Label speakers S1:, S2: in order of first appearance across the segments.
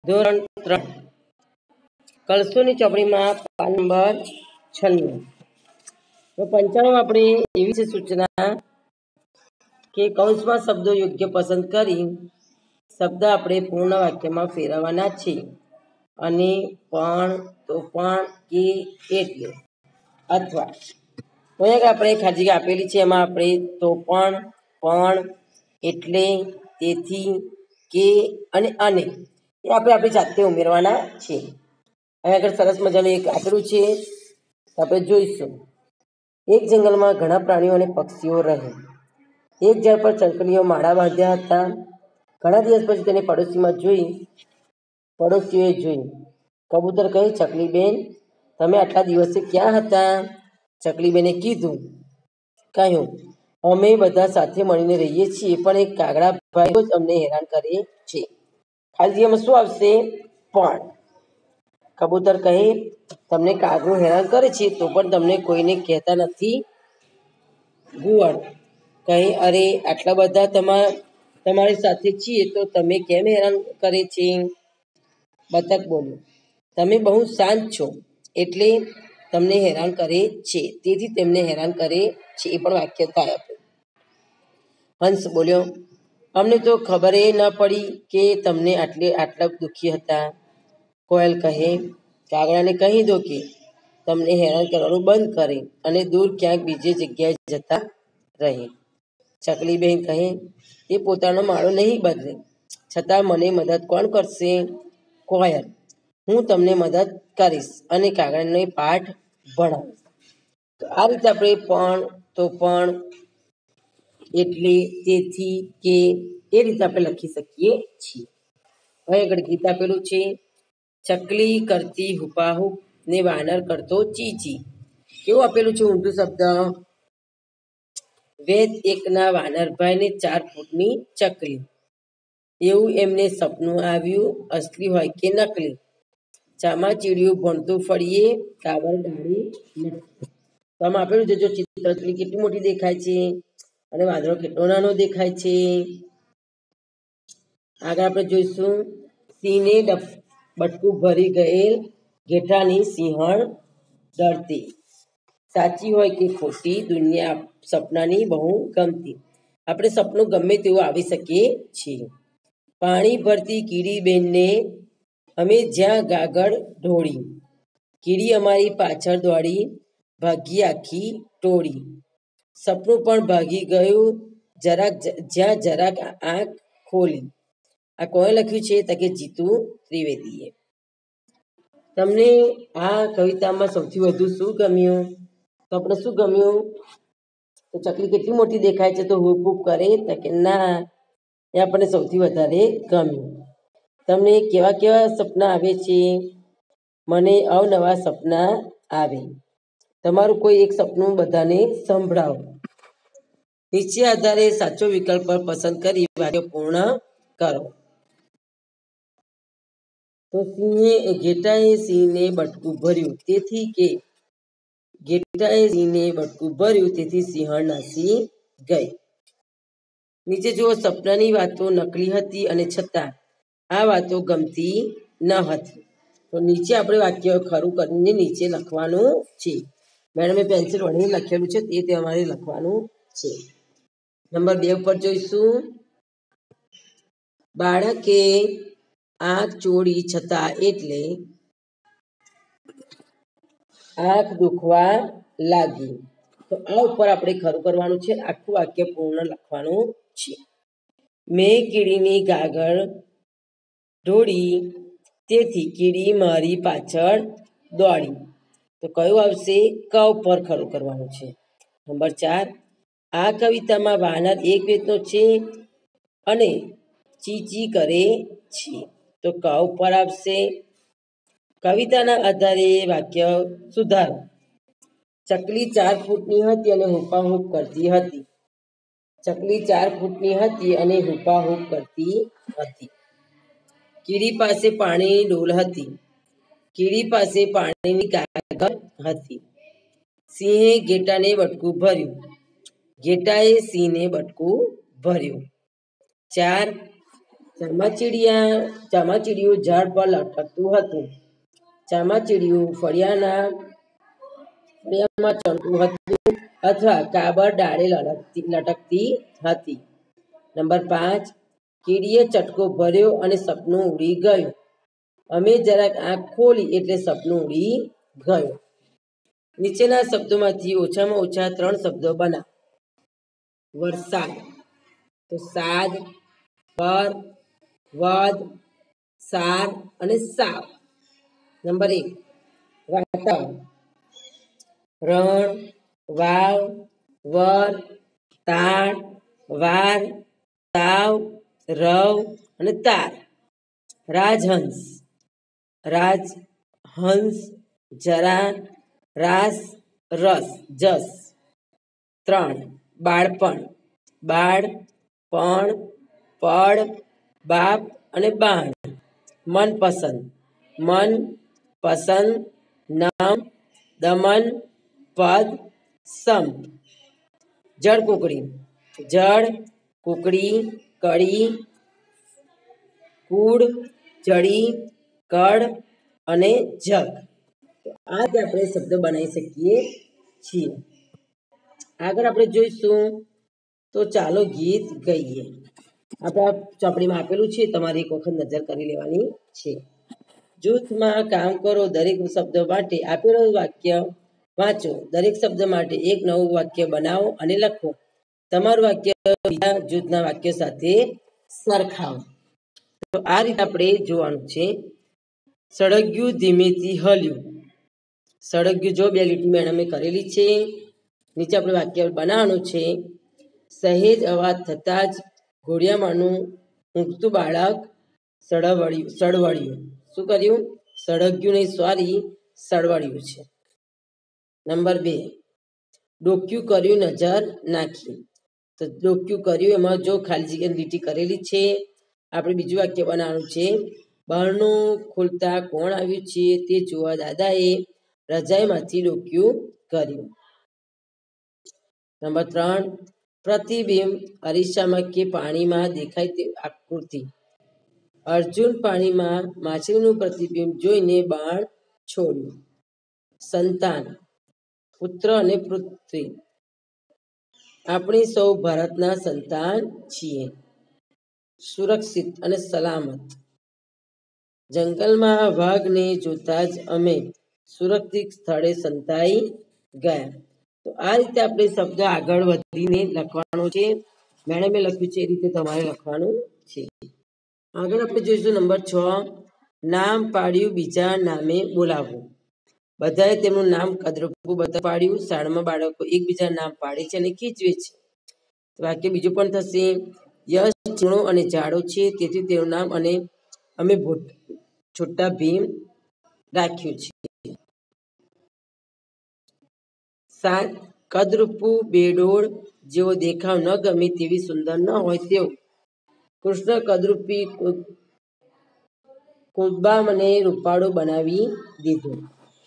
S1: ધોરણ 3 કલસોની ચોપડીમાં PAN number 96. તો 95 આપણે એવી છે સૂચના કે કૌંસમાં શબ્દો યોગ્ય પસંદ કરી શબ્દ આપણે પૂર્ણ વાક્યમાં ફેરવવાના છે અને પણ, તો પણ, કે, એટલે અથવા અહીંયા આપણે ખાલી આપેલી છે એમાં આપણે તો પણ, એટલે, તેથી, કે અને એ આપણે આપણી જાતે ઉમેરવાના છે. અહીંયા આગળ સરસ મજાનું એક આપેલું છે, આપણે જોઈશું. એક જંગલમાં ઘણા પ્રાણીઓ અને પક્ષીઓ રહે. એક ઝાડ પર ચકલીઓ માળા બાંધ્યા હતા. ઘણા દિવસ પછી તેને પડોશીઓએ જોઈ. કબૂતર કહે, ચકલી બેન, તમે આટલા દિવસે ક્યાં હતા? ચકલીબેને કહ્યું, અમે બધા સાથે મળીને રહીએ છીએ, પણ એક કાગડા ભાઈ જ અમને હેરાન કરે છે. ખાલી એમાં શું આવશે? પણ. કબૂતર કહે, તમને કાગડું હેરાન કરે છે તો પણ તમને કોઈને કહેતા નથી? ઘુવડ કહે, અરે આટલા બધા તમારી સાથે છીએ તો તમે કેમ હેરાન કરે છે? બતક બોલ્યો, તમે બહુ શાંત છો એટલે તમને હેરાન કરે છે, તેથી તેમને હેરાન કરે છે. એ પણ વાક્ય થાય. હંસ બોલ્યો, અમને તો ખબર ન પડી કે તમને આટલા દુઃખી હતા. કોયલ કહે, કાગડાને કહી દો કે તમને હેરાન કરવાનું બંધ કરે અને દૂર ક્યાંક બીજી જગ્યાએ જતા રહે. ચકલીબેન કહે, તે પોતાનો માળો નહીં બદલે, છતાં મને મદદ કોણ કરશે? કોયલ, હું તમને મદદ કરીશ અને કાગડાને પાઠ ભણાવીશ. તો આ રીતે આપણે પણ, તો પણ, એટલે, તેથી, કે એ રીતે આપણે લખી શકીએ છીએ. હવે આગળ ગીત આપેલું છે, ચકલી કરતી હુપાહુપ ને વાનર કરતો ચીચી. કેવું આપેલું છે ઊંધું શબ્દ? વેદ એકના વાનરભાઈ ને 4 ફૂટની ચકલી. એવું એમને સપનું આવ્યું, અસલી હોય કે નકલી. ચામાચીડિયું ભણતું ફળીએ, કાબર ડાળી નથી. તો આમાં આપેલું છે, જો ચિત્ર કેટલી મોટી દેખાય છે અને વાદળો કેટલો નાનો દેખાય છે. આગળ આપણે જોઈશું, સિંહને બટકું ભરી ગયેલ ઘેટાની સિંહણ ડરતી. સાચી હોય કે ખોટી? દુનિયા સપનાની બહુ ગમતી. આપણે સપનું ગમે તેવું આવી શકીએ છીએ. પાણી ભરતી કીડી બેનને અમે જ્યાં ગાગર ઢોળી. કીડી અમારી પાછળ દોડી, ભાગી આખી ટોળી. સપનું પણ ભાગી ગયું જ્યાં જરાક આંખ ખોલી. આ કોણે લખ્યું છે? તો કે જીતુ ત્રિવેદીએ. તમને આ કવિતામાં સૌથી વધુ શું ગમ્યું? તો આપણે શું ગમ્યું? તો ચકલી કેટલી મોટી દેખાય છે તો હૂપ હૂપ કરે? તો કે ના, એ આપણને સૌથી વધારે ગમ્યું. તમને કેવા કેવા સપના આવે છે? મને અવનવા સપના આવે. તમારું કોઈ એક સપનું બધાને સંભળાવો. નીચે આધારે સાચો વિકલ્પ પર પસંદ કરી વાક્ય પૂર્ણ કરો. તો ઘેટાએ સિંહને બટકું ભર્યું, તેથી કે ઘેટાએ સિંહને બટકું ભર્યું તેથી સિંહણ નાસી ગઈ. નીચે જુઓ, સપનાની વાતો નકલી હતી અને છતાં આ વાતો ગમતી ન હતી. તો નીચે આપણે વાક્ય ખરું કરીને નીચે લખવાનું છે. મેડમે પેન્સિલ વળીને લખેલું છે તે અમારે લખવાનું છે. નંબર 2 ઉપર જોઈશું, બાળકે આંખ ચોળી છતાં એટલે આંખ દુખવા લાગી. તો આ ઉપર આપણે ખરું કરવાનું છે. આખું વાક્ય પૂર્ણ લખવાનું છે. મેં કીડીની ગાગર ઢોળી, તેથી કીડી મારી પાછળ દોડી. તો કયું આવશે? ક ઉપર ખરું કરવાનું છે. નંબર 4, આ કવિતામાં વાનર એક વેતનો છે અને ચીચી કરે છે. તો ક ઉપર આવશે. કવિતાના આધારે વાક્ય સુધારો. ચકલી 4 ફૂટની હતી અને હુપાહુપ કરતી હતી. ચકલી 4 ફૂટની હતી અને હુપાહુપ કરતી હતી. કીડી પાસે પાણીની ડોલ હતી. કીડી પાસે પાણીની ગાગર હતી. સિંહે ઘેટાને બટકું ભર્યું. ઘેટાએ સિંહને બટકું ભર્યું. 4, ચામાચીડિયું ઝાડ પર લટકતું હતું. ચામાચીડિયું ફળિયામાં ચણતું હતું અથવા કાબર ડાળે લટકતી હતી. નંબર 5, કીડીએ ચટકો ભર્યો અને સપનું ઉડી ગયું. અમે જરાક આંખ ખોલી એટલે સપનું ઉડી ગયું. નીચેના શબ્દોમાંથી ઓછામાં ઓછા 3 શબ્દો બનાવો. વરસાદ, તો સાદ, પર, વદ, સાર અને સાવ. નંબર 1, વાતાવરણ, રણ, વાવ, વર, તાળ, વાર, તાવ, રવ અને તાર. રાજહંસ, રાજ, હંસ, જરા, રાસ, રસ, જસ. 3, બાળપણ, બાળ, પણ, પડ, બાપ અને બાણ. મનપસંદ, મન, પસંદ, નમ, દમન, પદ, સંપ. જળકુકડી, જળ, કુકડી, કડી, કુડ, જડી, કડ અને જગ. તો આ રીતે આપણે શબ્દ બનાવી શકીએ છીએ. આગળ આપણે જોઈશું, તો ચાલો ગીત ગાઈએ. આપણા ચોપડીમાં આપેલું છે, તમારે એક વખત નજર કરી લેવાની છે. જૂથમાં કામ કરો. દરેક શબ્દ માટે આપેલું વાક્ય વાંચો. દરેક શબ્દ માટે એક નવું વાક્ય બનાવો અને લખો. તમારું વાક્ય બીજા જૂથના વાક્ય સાથે સરખાવો. તો આ રીતે આપણે જોવાનું છે. સળગ્યું ધીમેથી હલ્યું. સળગ્યું જો 2 લીટી મેડમે કરેલી છે. નીચે આપણે વાક્ય બનાવવાનું છે. સહેજ અવાજ થતાં જ ઘોડિયામાંનું ઊંઘતું બાળક સળવળ્યું. શું કર્યું? સળગ્યું નહીં, સોરી, સળવળ્યું છે. નંબર 2, ડોક્યું કર્યું, નજર નાખી. તો ડોક્યું કર્યું એમાં જો ખાલી જગ્યા લીટી કરેલી છે. આપણે બીજું વાક્ય બનાવવાનું છે. બહારનું ખોલતા કોણ આવ્યું છે તે જોવા દાદાએ રજાઈમાંથી ડોક્યું કર્યું. નંબર 3, પ્રતિબિંબ, અરીસામાં કે પાણીમાં દેખાય તે આકૃતિ. અર્જુન પાણીમાં માછલીનું પ્રતિબિંબ જોઈને બાણ છોડ્યું. સંતાન, પુત્ર અને પુત્રી. આપણે સૌ ભારતના સંતાન છીએ. સુરક્ષિત અને સલામત. જંગલમાં વાઘને જોતા જ અમે સુરક્ષિત સ્થળે સંતાઈ ગયા. તો આ રીતે આપણે શબ્દ આગળ વધીને લખવાનો છે. મેડમે લખ્યું છે એ રીતે તમારે લખવાનું છે. આગળ આપણે જોઈશું નંબર 6, નામ પાડ્યું, બીજા નામે બોલાવવું. બધાએ તેમનું નામ કદરૂપું પાડ્યું. શાળામાં બાળકો એકબીજા નામ પાડે છે અને ખીજવે છે. વાક્ય બીજું પણ થશે. યશ ચીણો અને જાડો છે, તેથી તેનું નામ અને અમે છોટા ભીમ રાખ્યું છે. 7, કદરૂપું, બેડોળ, જેવો દેખાવ ન ગમે તેવી સુંદર ન હોય તેવો. કૃષ્ણ કદરૂપી કુંદબા મને રૂપાળો બનાવી દીધો.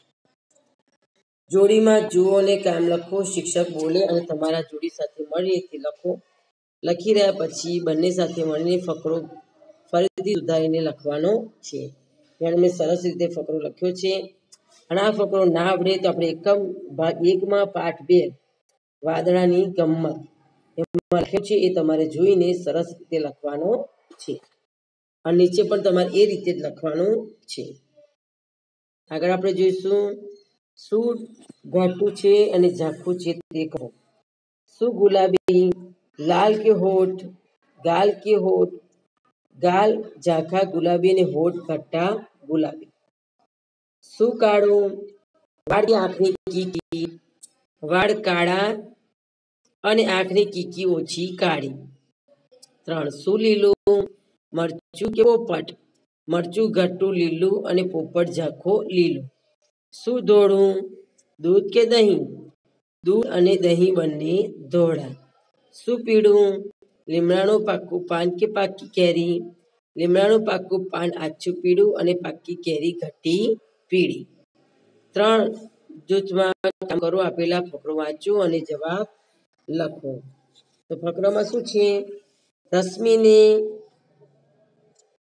S1: જોડીમાં જુઓ અને કામ લખો. શિક્ષક બોલે અને તમારા જોડી સાથે મળીને તે લખો. લખી રહ્યા પછી બંને સાથે મળીને ફકરો ફરીથી સુધારીને લખવાનો છે. મેં સરસ રીતે ફકરો લખ્યો છે. અને આ ફકરો ના આવડે તો આપણે એકમ ભાગ 1માં પાઠ 2 વાદળાની ગમ્મત એમાં લખ્યો છે, એ તમારે જોઈને સરસ રીતે લખવાનો છે. અને નીચે પણ તમારે એ રીતે જ લખવાનું છે. આગળ આપણે જોઈશું, શું ઘાટું છે અને ઝાંખું છે તે કહો. શું ગુલાબી, લાલ કે હોઠ, ગાલ કે હોઠ. ગાલ ઝાંખા ગુલાબી અને હોઠ ઘટ્ટા ગુલાબી. શું કાળું, વાળ આંખની કીકી. વાળ કાળા અને આંખની કીકી ઓછી કાળી. 3, શું લીલું, મરચું કે પોપટ. મરચું ઘટ્ટું લીલું અને પોપટ ઝાંખો લીલો. શું ધોળું, દૂધ કે દહીં. દૂધ અને દહીં બંને ધોળા. શું પીળું, લીમડાનું પાકું પાન કે પાકી કેરી. લીમડાનું પાકું પાન આછું પીળું અને પાકી કેરી ઘટ્ટી પીળી. 3 જૂથમાં કામ કરો. આપેલા ફકરો વાંચો અને જવાબ લખો. તો ફકરામાં શું છે? રશ્મિને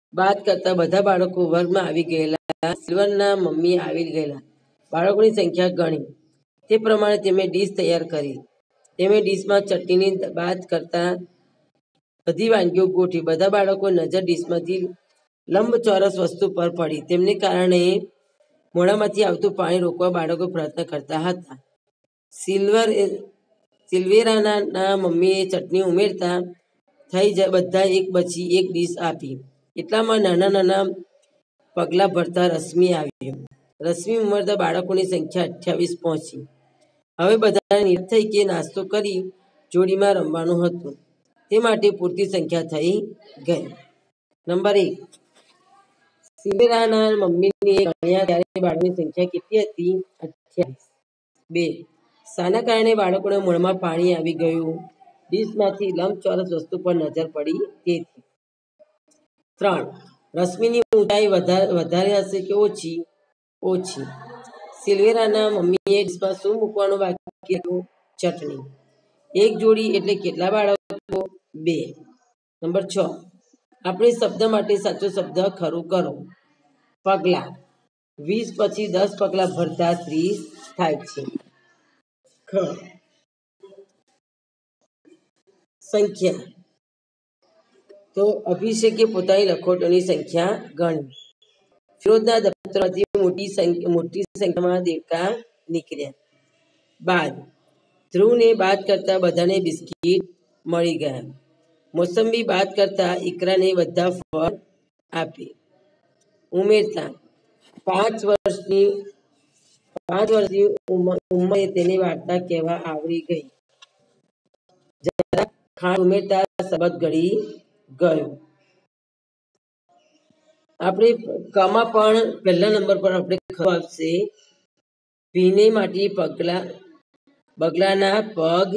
S1: બાદ કરતા બધા બાળકો વર્ગમાં આવી ગયેલા. સિલ્વરના મમ્મી આવી ગયેલા. બાળકોની સંખ્યા ગણી. તે પ્રમાણે તેમણે ડીશ તૈયાર કરી. તેમણે ડીશમાં ચટણીની બાદ કરતા બધી વાનગીઓ ગોઠવી. બધા બાળકો નજર ડીશમાંથી લંબચોરસ વસ્તુ પર પડી. તેમને કારણે મોઢામાંથી આવતું પાણી રોકવા બાળકો પ્રયત્ન કરતા હતા. સિલ્વેરાના મમ્મીએ ચટણી ઉમેરતા થઈ બધા એક પછી એક ડીશ આપી. એટલામાં નાના નાના પગલાં ભરતા રશ્મિ આવ્યો. રશ્મિ ઉમેરતા બાળકોની સંખ્યા 28 પહોંચી. હવે બધાને નિયત થઈ કે નાસ્તો કરી જોડીમાં રમવાનું હતું. તે માટે પૂરતી સંખ્યા થઈ ગઈ. નંબર 1. સિલ્વેરાના મમ્મીએ ગણ્યા ત્યારે બાળકોની સંખ્યા કેટલી હતી? 28. 2. શાના કારણે બાળકોના મોઢામાં પાણી આવી ગયું? ડીશમાંથી લંબચોરસ વસ્તુ પર નજર પડી તેથી. 3. રશ્મિની ઊંચાઈ વધારે હશે કે ઓછી? ઓછી. સિલ્વેરાના મમ્મીએ ડીશમાં શું મૂકવાનું બાકી હતું? ચટણી. એક જોડી એટલે કેટલા બાળકો? 2. નંબર 6. આપણે શબ્દ માટે સાચો શબ્દ ખરું કરો. પગલાં. 20 પછી 10 પગલાં ભરતા 30 થાય છે. સંખ્યા. તો અભિષેકે પોતાની લખોટોની સંખ્યા ગણી. ફિરોઝના દફતરમાંથી મોટી સંખ્યામાં દેડકા નીકળ્યા. બાદ. ધ્રુવને બાદ કરતા બધાને બિસ્કિટ મળી ગયા. મોસંબી બાદ કરતા ઈકરાને બધા ફળ આપી. ઉમેરતા 5 વર્ષની ઉંમરે તેને વાર્તા કહેવા આવડી ગઈ. જરા ખાંડ ઉમેરતા શરબત ગળી ગયો. આપણે કમાં પણ પહેલા નંબર પર આપણે ખરું આવશે. ભીને માટી બગલાના પગ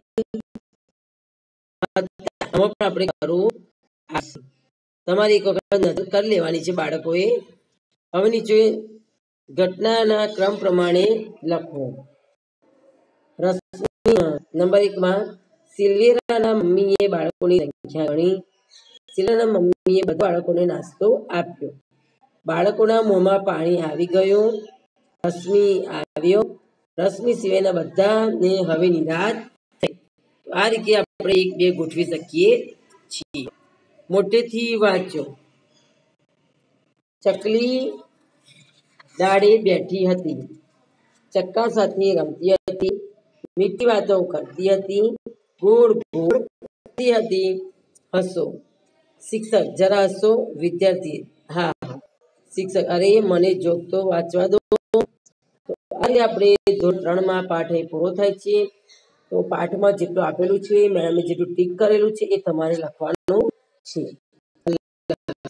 S1: આમાં પણ આપણે ખરું આવશે. તમારે એક વખત નજર કરી લેવાની છે બાળકોએ. હવે નીચે ઘટનાના ક્રમ પ્રમાણે લખો. નંબર 1 માં સિલ્વેરાના મમ્મીએ બાળકોની સંખ્યા ગણી. સિલ્વેરાના મમ્મીએ બધા બાળકોને નાસ્તો આપ્યો. બાળકોના મોંમાં પાણી આવી ગયું. રશ્મિ આવ્યો. રશ્મિ સિવાયના બધાને હવે નિરાશ થઈ. આ રીતે આપણે 1 2 ગોઠવી શકીએ છીએ. મોટેથી વાંચો. ચકલી ડાળે બેઠી હતી. ચક્કા સાથે રમતી હતી. મીઠી વાતો કરતી હતી. ગોળ ગોળ ફરતી હતી. હસો. શિક્ષક. જરા હસો. વિદ્યાર્થી. હા હા. શિક્ષક. અરે મને જોક તો વાંચવા દો. આજે આપણે ધોરણ 3 માં પાઠ પૂરો થાય છે. તો પાઠમાં જેટલું આપેલું છે, મેડમે જેટલું ટીક કરેલું છે એ તમારે લખવાનું છે.